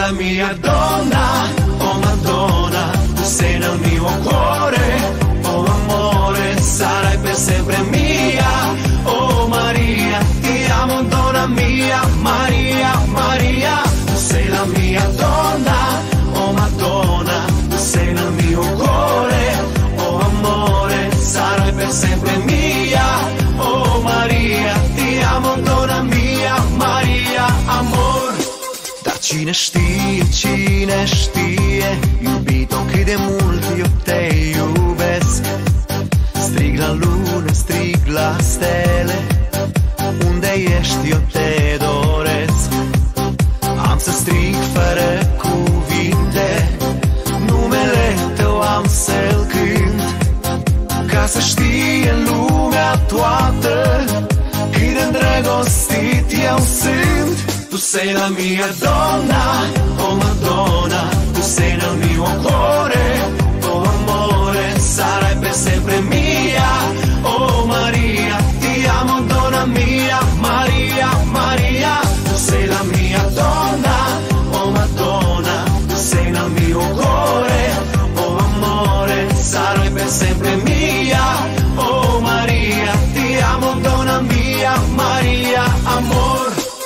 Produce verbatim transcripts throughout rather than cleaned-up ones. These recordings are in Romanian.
la mia donna, oh Madonna, tu sei nel mio cuore, oh amore, sarai per sempre mia, oh Maria, ti amo donna mia, Maria, Maria, tu sei la mia donna, oh Madonna, tu sei nel mio cuore, oh amore, sarai per sempre mia, oh Maria, ti amo donna mia, Maria, amor. Dar cine știe, cine știe, iubito cât de mult eu te iubesc. Strig la lună, strig la stele, unde ești eu te doresc. Am să strig fără cuvinte, numele tău am să-l cânt, ca să știe lumea toată cât de îndrăgostit eu sunt. Tu sei la mia donna, oh Madonna, tu sei nel mio cuore, oh amore, sarai per sempre mia, oh Maria, ti amo donna mia, Maria, Maria, tu sei la mia donna, oh Madonna, tu sei nel mio cuore, oh amore, sarai per sempre mia, oh Maria, ti amo donna mia, Maria, amor.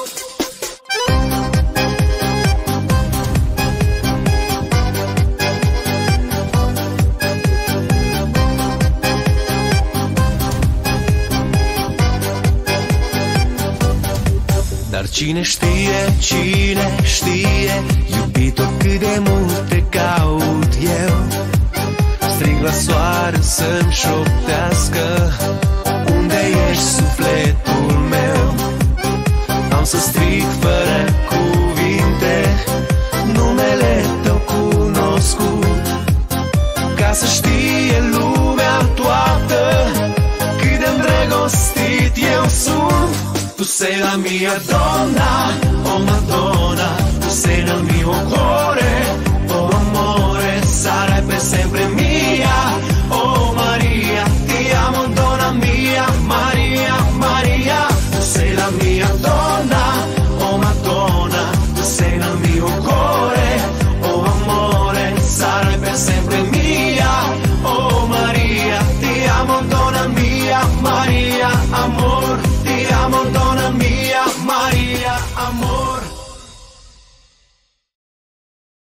Dar cine știe, cine știe, iubito cât de mult te caut eu. Strig la soare să-mi șoptească, unde ești sufletul meu. Am să strig fără cuvinte, numele tău cunoscut, ca să știe lumea toată cât de îndrăgostit eu sunt. Tu sei la mia donna, oh Madonna, tu sei nel mio cuore.